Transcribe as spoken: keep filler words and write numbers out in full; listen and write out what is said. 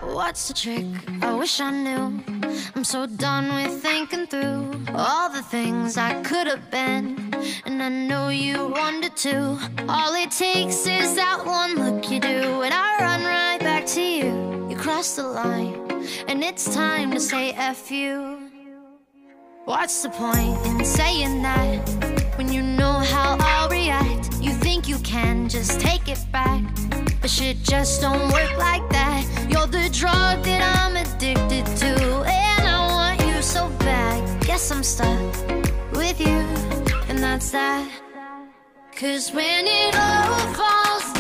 What's the trick? I wish I knew. I'm so done with thinking through all the things I could have been, and I know you wanted to. All it takes is that one look you do, and I run right back to you. You cross the line, and it's time to say F you. What's the point in saying that when you know how I'll react? You think you can just take it back, but shit just don't work like that. You're the drug that I'm addicted to, and I want you so bad. Guess I'm stuck with you, and that's that. 'Cause when it all falls